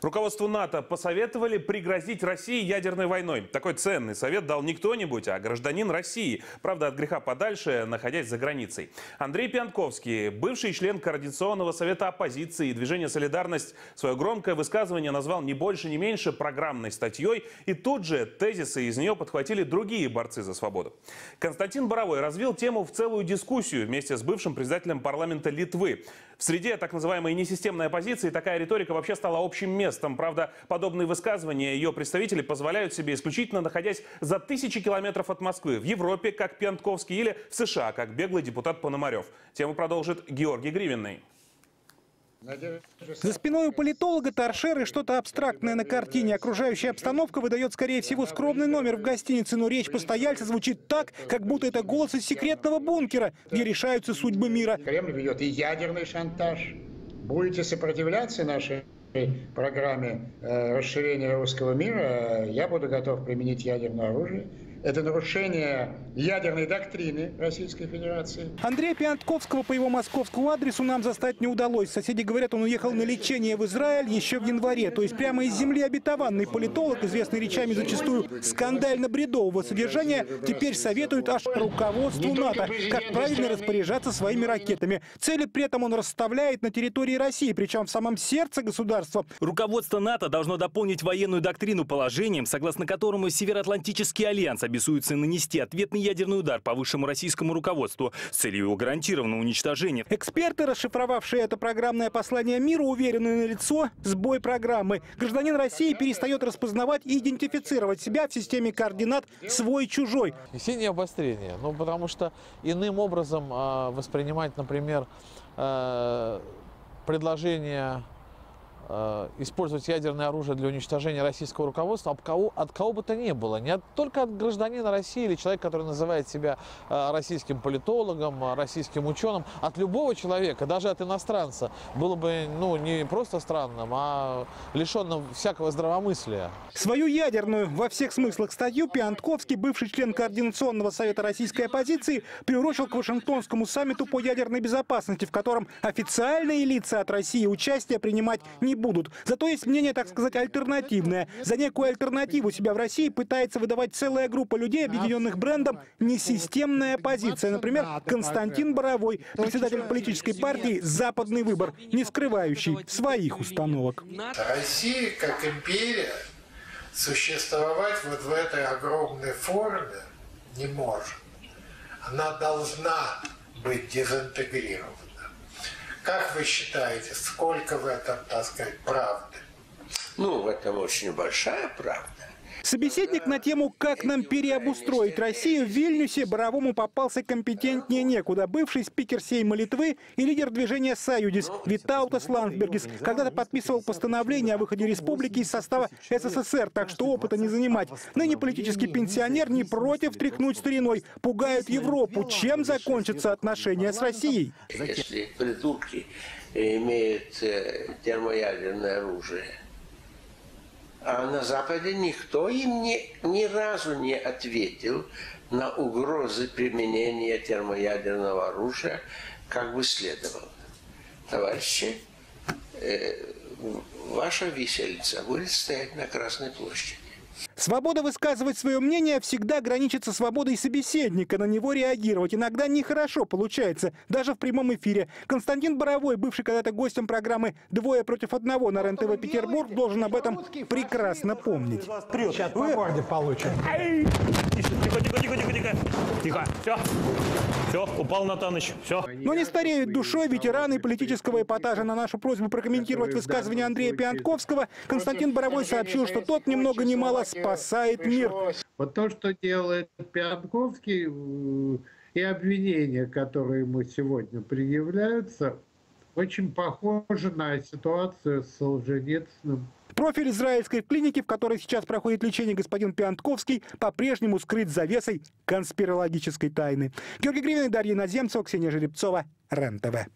Руководству НАТО посоветовали пригрозить России ядерной войной. Такой ценный совет дал не кто-нибудь, а гражданин России. Правда, от греха подальше, находясь за границей. Андрей Пиантковский, бывший член Координационного совета оппозиции и движения «Солидарность», свое громкое высказывание назвал не больше, не меньше программной статьей. И тут же тезисы из нее подхватили другие борцы за свободу. Константин Боровой развил тему в целую дискуссию вместе с бывшим председателем парламента Литвы. В среде так называемой несистемной оппозиции такая риторика вообще стала общим местом. Правда, подобные высказывания ее представители позволяют себе исключительно находясь за тысячи километров от Москвы, в Европе, как Пиантковский, или в США, как беглый депутат Пономарев. Тему продолжит Георгий Гривенный. За спиной у политолога торшер и что-то абстрактное на картине. Окружающая обстановка выдает, скорее всего, скромный номер в гостинице, но речь постояльца звучит так, как будто это голос из секретного бункера, где решаются судьбы мира. Кремль ведет и ядерный шантаж. Будете сопротивляться нашей программе расширения русского мира, я буду готов применить ядерное оружие. Это нарушение ядерной доктрины Российской Федерации. Андрея Пиантковского по его московскому адресу нам застать не удалось. Соседи говорят, он уехал на лечение в Израиль еще в январе. То есть прямо из земли обетованный политолог, известный речами зачастую скандально-бредового содержания, теперь советует аж руководству НАТО, как правильно распоряжаться своими ракетами. Цели при этом он расставляет на территории России, причем в самом сердце государства. Руководство НАТО должно дополнить военную доктрину положением, согласно которому Североатлантический альянс обязуется нанести ответный ядерный удар по высшему российскому руководству с целью его гарантированного уничтожения. Эксперты, расшифровавшие это программное послание миру, уверены налицо сбой программы. Гражданин России перестает распознавать и идентифицировать себя в системе координат свой-чужой. Синее обострение, потому что иным образом воспринимать, например, предложение использовать ядерное оружие для уничтожения российского руководства от кого бы то ни было. Не только от гражданина России или человека, который называет себя российским политологом, российским ученым. От любого человека, даже от иностранца, было бы не просто странным, а лишенным всякого здравомыслия. Свою ядерную во всех смыслах статью Пиантковский, бывший член Координационного совета российской оппозиции, приурочил к Вашингтонскому саммиту по ядерной безопасности, в котором официальные лица от России участие принимать не будут. Зато есть мнение, так сказать, альтернативное. За некую альтернативу себя в России пытается выдавать целая группа людей, объединенных брендом «Несистемная оппозиция». Например, Константин Боровой, председатель политической партии «Западный выбор», не скрывающий своих установок. Россия, как империя, существовать вот в этой огромной форме не может. Она должна быть дезинтегрирована. Как вы считаете, сколько в этом, так сказать, правды? В этом очень большая правда. Собеседник на тему «Как нам переобустроить Россию» в Вильнюсе Боровому попался компетентнее некуда. Бывший спикер Сейма Литвы и лидер движения «Союдис» Витаутас Ландсбергис когда-то подписывал постановление о выходе республики из состава СССР, так что опыта не занимать. Ныне политический пенсионер не против тряхнуть стариной. Пугают Европу. Чем закончатся отношения с Россией? Если придурки имеют термоядерное оружие, а на Западе никто им ни разу не ответил на угрозы применения термоядерного оружия, как бы следовало. Товарищи, ваша виселица будет стоять на Красной площади. Свобода высказывать свое мнение всегда граничит со свободой собеседника, на него реагировать. Иногда нехорошо получается, даже в прямом эфире. Константин Боровой, бывший когда-то гостем программы «Двое против одного» на РЕН-ТВ Петербург, должен об этом прекрасно помнить. Сейчас по морде получим. Тихо. Все, упал Натаныч. Все. Но не стареют душой ветераны политического эпатажа. На нашу просьбу прокомментировать высказывание Андрея Пиантковского Константин Боровой сообщил, что тот ни много ни мало спасает мир. Вот то, что делает Пиантковский, и обвинения, которые ему сегодня предъявляются, очень похожи на ситуацию с Солженицыным. Профиль израильской клиники, в которой сейчас проходит лечение господин Пиантковский, по-прежнему скрыт завесой конспирологической тайны. Георгий Гривенный, Дарья Наземцева, Ксения Жеребцова, РЕН-ТВ.